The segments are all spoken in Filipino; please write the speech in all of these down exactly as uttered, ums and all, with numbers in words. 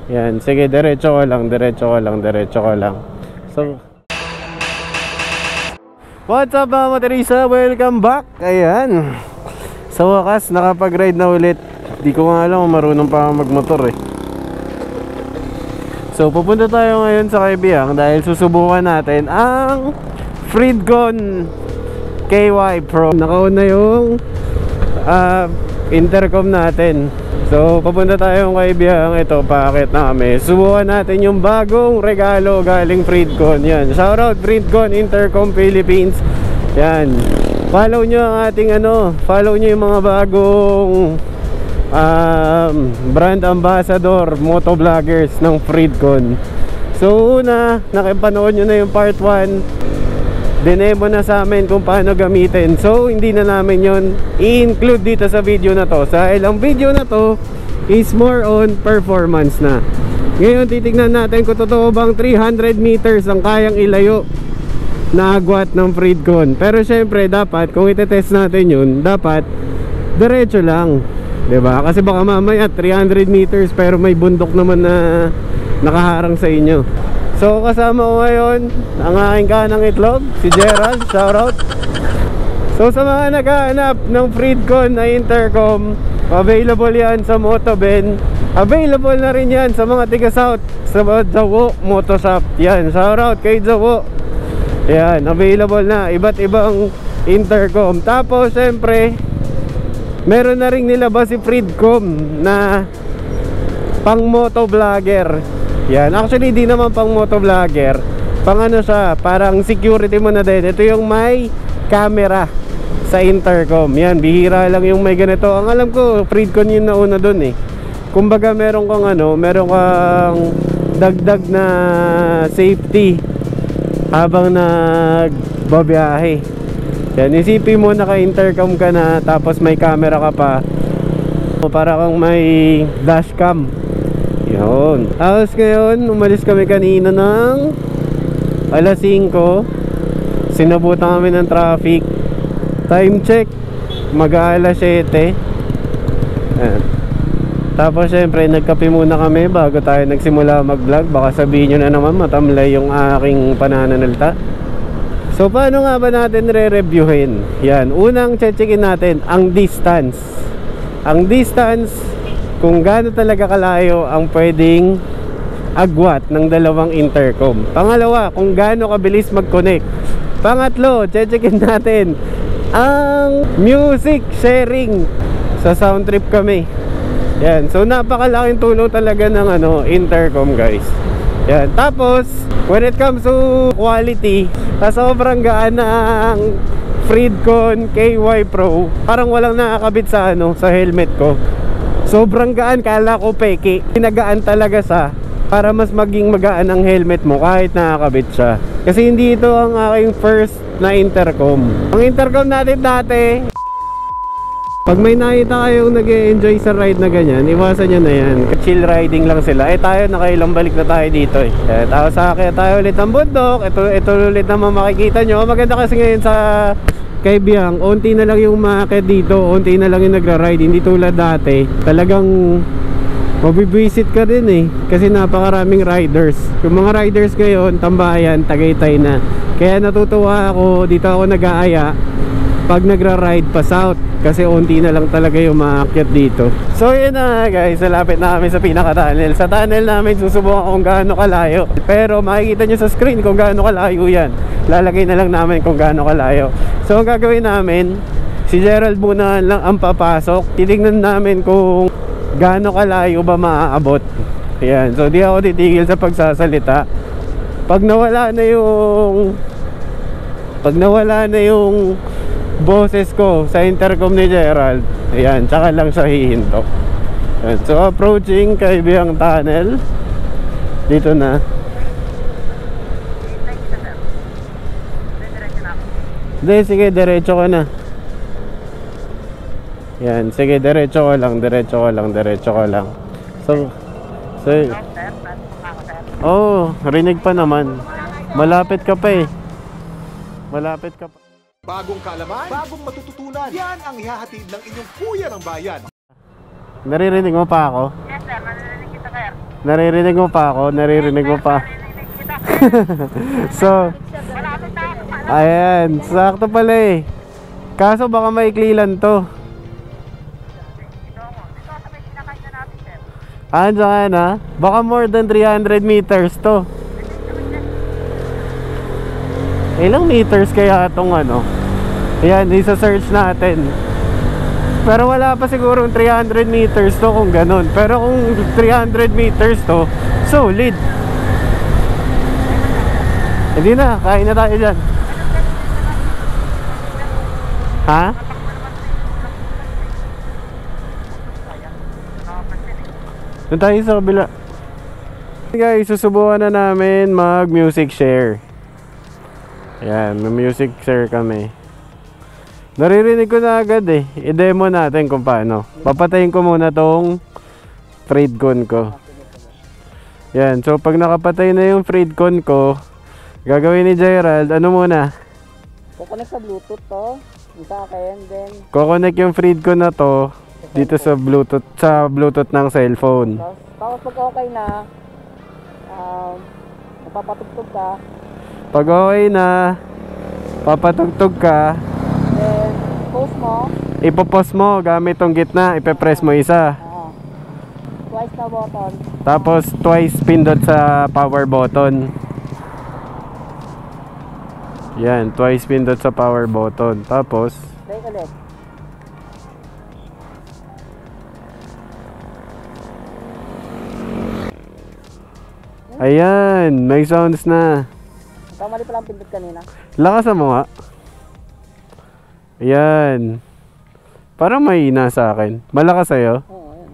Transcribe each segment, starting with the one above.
Yan, sige, diretso ko lang, diretso ko lang, diretso ko lang. So, what's up mga Teresa? Welcome back! Ayan. Sa wakas, nakapag-ride na ulit. Di ko nga alam kung marunong pa magmotor eh. So, pupunta tayo ngayon sa Kaibiyang dahil susubukan natin ang Freedcon K Y Pro. Nakauna yung uh, intercom natin. So, papunta tayong Kaibiyang. Ito, paakit na kami. Subukan natin yung bagong regalo galing Freedcon. Yan, shoutout Freedcon Intercom Philippines. Yan, follow nyo ang ating ano, follow nyo yung mga bagong um, brand ambassador, motovloggers ng Freedcon. So, una, nakipanood nyo na yung part one. Dinemo na sa amin kung paano gamitin. So hindi na namin yon i-include dito sa video na to. Sa ilang video na to is more on performance na. Ngayon titignan natin kung totoo bang three hundred meters ang kayang ilayo na agwat ng Freedcon. Pero syempre dapat kung itetest natin yun, dapat diretso lang, diba? Kasi baka mamaya three hundred meters pero may bundok naman na nakaharang sa inyo. So kasama ko ngayon ang aking kanang itlog, si Gerald, shoutout. So sa mga naghahanap ng Freedcon na intercom, available yan sa Motoben. Available na rin yan sa mga tiga South, sa Jawo Motoshop. Yan, shoutout kay Jawo. Yan, available na, iba't ibang intercom. Tapos syempre, meron na rin nilabas si Freedcom na pang motovlogger. Yan, actually di naman pang motovlogger. Pang ano siya, parang security mo na din. Ito yung may camera sa intercom. Yan, bihira lang yung may ganito. Ang alam ko, Freedcon yung nauna dun eh. Kumbaga meron kang ano, meron kang dagdag na safety habang nagbabiyahe. Yan, isipin mo naka-intercom ka na tapos may camera ka pa. Para kang may dashcam. Yun. Tapos ngayon, umalis kami kanina ng alas singko. Sinabutan kami ng traffic. Time check, mag-aalas siyete. Ayan. Tapos syempre, nagkape muna kami bago tayo nagsimula mag-vlog. Baka sabihin nyo na naman, matamlay yung aking pananalita. So, paano nga ba natin re-reviewin? Yan, unang checkin natin ang distance. Ang distance, kung gaano talaga kalayo ang pwedeng agwat ng dalawang intercom. Pangalawa, kung gaano kabilis mag-connect. Pangatlo, checkin natin ang music sharing. Sa sound trip kami. Yan, so napakalaking tulong talaga ng ano, intercom guys. Yan, tapos when it comes to quality, sobrang gaan ng Freedcon K Y Pro. Parang walang nakakabit sa ano, sa helmet ko. Sobrang gaan, kala ko peke. Pinagaan talaga sa para mas maging magaan ang helmet mo kahit nakakabit siya. Kasi hindi ito ang aking first na intercom. Ang intercom natin dati, pag may nakita kayong nag-e-enjoy sa ride na ganyan, iwasan nyo na yan. Chill riding lang sila. Eh tayo, nakailang balik na tayo dito eh. Eh tayo sa akin, tayo ulit ng bundok. Ito, ito ulit naman makikita nyo. Maganda kasi ngayon sa Kaibiyang, onti na lang yung maakyat dito, onti na lang yung nagra-ride. Hindi tulad dati, talagang mabibwisit ka din eh, kasi napakaraming riders. Yung mga riders ngayon, tambayan, Tagaytay na. Kaya natutuwa ako, dito ako nag-aaya pag nagra-ride pa south, kasi onti na lang talaga yung maakyat dito. So yun na guys, malapit na kami sa pinaka-tunnel. Sa tunnel namin susubukan kung gaano kalayo, pero makikita nyo sa screen kung gaano kalayo yan. Lalagay na lang namin kung gaano kalayo. So ang gagawin namin, si Gerald muna lang ang papasok. Titignan namin kung gaano kalayo ba maaabot. Ayan, so di ako titigil sa pagsasalita. Pag nawala na yung Pag nawala na yung boses ko sa intercom ni Gerald, ayan, tsaka lang siya hihinto. Ayan, so approaching Kaibiyang Tunnel. Dito na. Hindi, sige, diretso ka na. Yan, sige, diretso ka lang, diretso ka lang, diretso ka lang. So, so, oh, rinig pa naman. Malapit ka pa eh. Malapit ka pa. Bagong kaalaman, bagong matututunan. Yan ang ihahatid ng inyong kuya ng bayan. Naririnig mo pa ako? Yes sir, naririnig kita sir. Naririnig mo pa ako? Naririnig mo pa? So, ayan, sakto pala eh. Kaso baka maiklilan to. Ah, dyan ha? Baka more than three hundred meters to. Ilang meters kaya itong ano? Ayan, isa-search natin. Pero wala pa siguro three hundred meters to kung ganun. Pero kung three hundred meters to, solid. Hindi na, kain na tayo dyan. Ha? Doon tayo sa kabila. Guys, susubukan na namin mag music share. Ayan, may music share kami. Naririnig ko na agad eh. I-demo natin kung paano. Papatayin ko muna tong Freedcon ko. Yan, so pag nakapatay na yung Freedcon ko, gagawin ni Gerald, ano muna? Kukonek sa Bluetooth to, yung sa akin, then Kukonek yung Freedcon na to dito sa Bluetooth, sa Bluetooth ng cellphone. tapos, tapos pag okay na, um, napapatugtog ka, Pag okay na, papatugtog ka, then post mo, ipopost mo gamit tong gitna, ipepress mo isa. ah, twice na button, Tapos twice pindot sa power button. Yan, twice pindot sa power button. Tapos break ulit. ayan, may sounds na. Kamali pala ang pindot kanina. Lakasan mo nga. Ayan. Parang mahina sa akin. Malakas sa'yo. Oo, yun.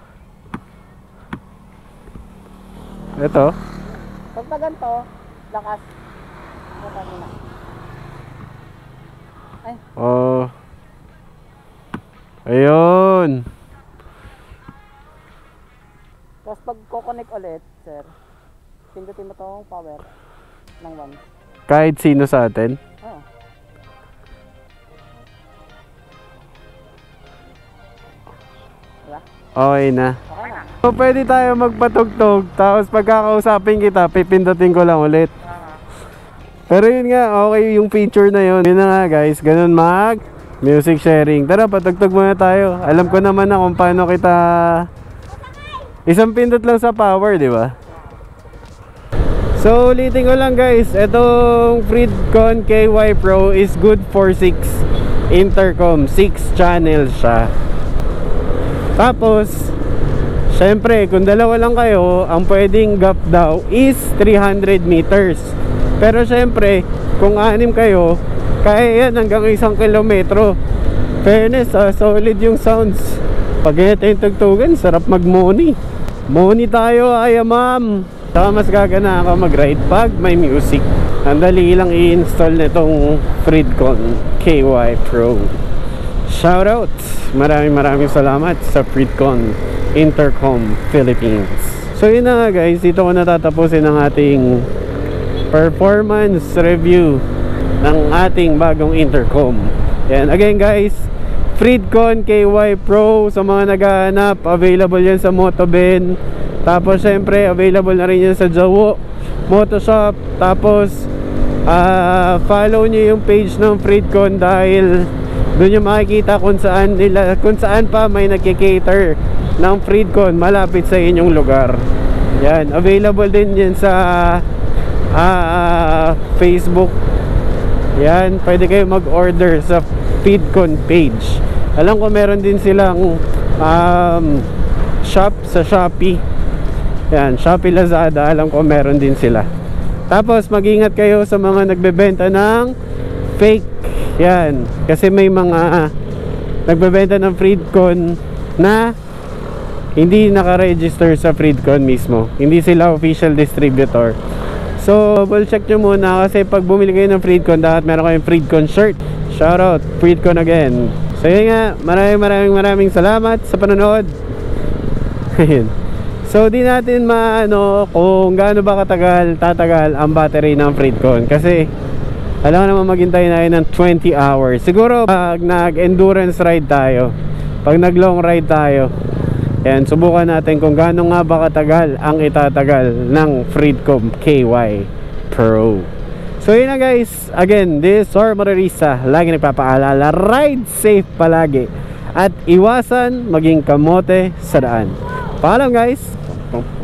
Ito. Pag pa ganito, lakas. Ito kanina. Ay, Oh. Ayun. tapos pag kukonek ulit, sir, pindutin mo tong power ng one. Kahit sino sa atin. Oo. Diba? Okay na. Okay na. So pwede tayo magpatugtog. Tapos pagkakausapin kita, pipindutin ko lang ulit. Pero yun nga, okay yung feature na yun. Yun na nga guys, ganun mag music sharing. Tara, patugtog muna tayo. Alam ko naman na kung paano kita... Isang pindot lang sa power, di ba? So ulitin ko lang guys, itong Freedcon K Y Pro is good for six intercom, six channels siya. Tapos syempre kung dalawa lang kayo, ang pwedeng gap daw is three hundred meters. Pero syempre kung anim kayo, kaya yan hanggang isang kilometro. Fairness, ah, solid yung sounds. Pag ito yung tugtugan, sarap mag-money. Money tayo, ay ma'am. Saka mas gagana ako mag-ride pag may music. Ang dali lang i-install nitong Freedcon K Y Pro. Shoutout! Maraming maraming salamat sa Freedcon Intercom Philippines. So yun na nga guys, dito ko natatapusin ang ating performance review ng ating bagong intercom. Yan, again guys, Freedcon K Y Pro, sa mga naghahanap, available yan sa Motoben. Tapos syempre available na rin yan sa Jawo Motoshop. Tapos uh, follow nyo yung page ng Freedcon dahil doon nyo makikita kung saan nila, kung saan pa may nagki-cater ng Freedcon malapit sa inyong lugar. Yan, available din yan sa uh, Facebook. Yan, pwede kayo mag-order sa Freedcon page. Alam ko meron din silang um, shop sa Shopee. Yan, Shopee, Lazada, alam ko meron din sila. Tapos mag-ingat kayo sa mga nagbebenta ng fake. Yan, kasi may mga uh, nagbebenta ng Freedcon na hindi naka-register sa Freedcon mismo. Hindi sila official distributor. So, double check nyo muna kasi pag bumili kayo ng Freedcon, dapat meron kayong Freedcon shirt. Shoutout, Freedcon again. So yun nga, maraming maraming maraming salamat sa panonood. Ayun. So di natin maano kung gaano ba katagal tatagal ang battery ng Freedcon kasi alam naman maghintay na yun ng twenty hours. Siguro pag nag endurance ride tayo, pag nag long ride tayo, Ayan, subukan natin kung gaano nga ba katagal ang itatagal ng Freedcom K Y Pro. So yun na guys, again, this is Sir Motorista, lagi nagpapaalala, ride safe palagi at iwasan maging kamote sa daan. Paalam guys.